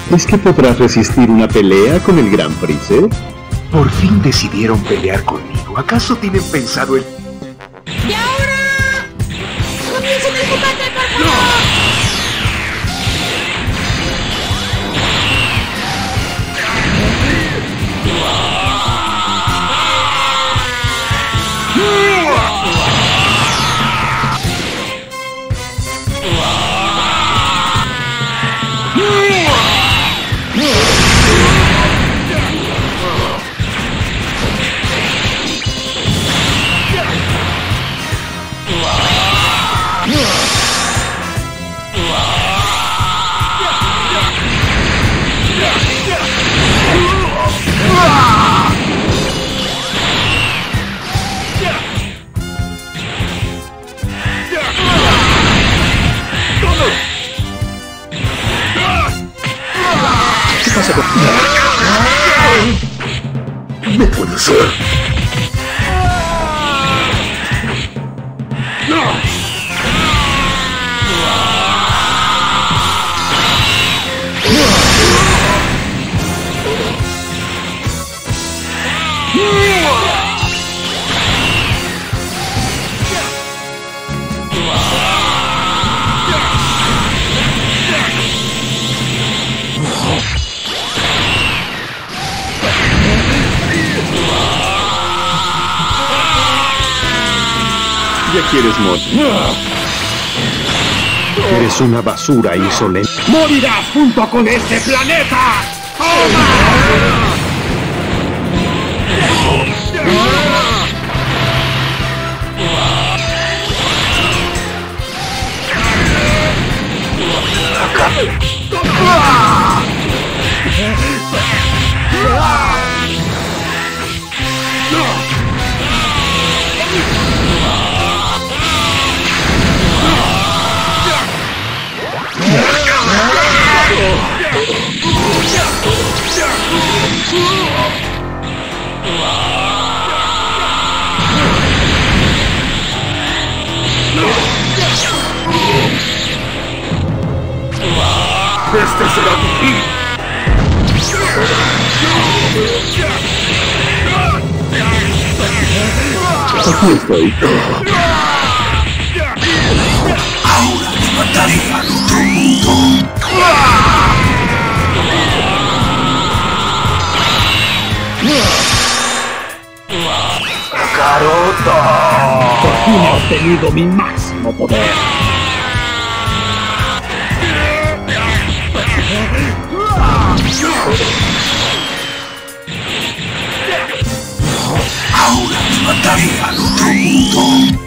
¿Es que podrás resistir una pelea con el Gran Freezer? Por fin decidieron pelear conmigo. ¿Acaso tienen pensado el...? ¡Y ahora! ¡Comiencen el combate, por favor! ¿Qué pasa con...? ¡No puede ser! ¿Ya quieres morir? Eres una basura insolente. ¡Morirás junto con este planeta! ¡Este será tu fin! Aquí estoy. Ahora te mataré al otro mundo. ¡Kakaroto! Por fin he obtenido mi máximo poder. Ahora te mataré al otro mundo.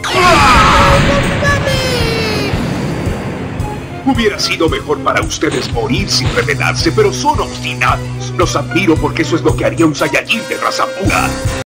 Hubiera sido mejor para ustedes morir sin rebelarse, pero son obstinados. Los admiro porque eso es lo que haría un Saiyajin de raza pura.